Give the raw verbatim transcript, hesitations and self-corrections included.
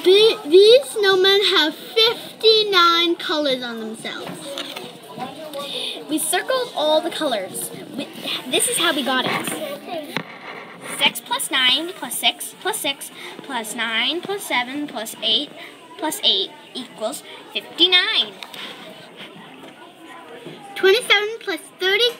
The, these snowmen have fifty-nine colors on themselves. We circled all the colors. We, this is how we got it. six plus nine plus six plus six plus nine plus seven plus eight plus eight equals fifty-nine. twenty-seven plus thirty